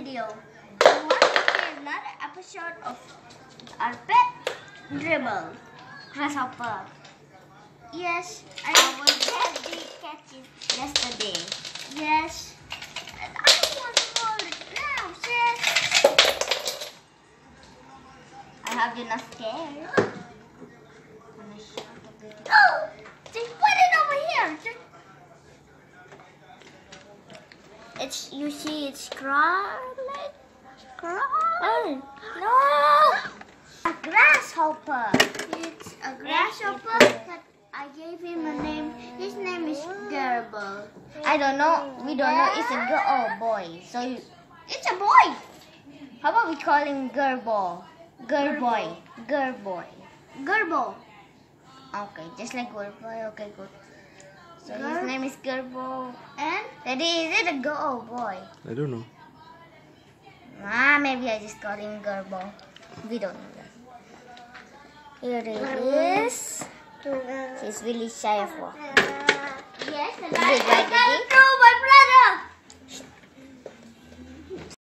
video. We want to see another episode of our pet dribble, grasshopper. Yes, I was happy catching yesterday. Yes, and I want to hold it now, sis. I hope you're not scared. Oh, just put it over here. You see, it's crawling. Oh, no! A grasshopper. It's a grasshopper, but I gave him a name. His name is Gerbil. I don't know. We don't know it's a girl or boy. So it's a boy. How about we call him Gerbil? Gerboy. Gerboy. Gerbil. Okay, just like Gerboy. Okay, good. So his name is Gerbil. And Daddy, is it a girl or boy? I don't know. Maybe I just call him Gerbil. We don't know that. Here it is. He's really shy of walking. Yes, and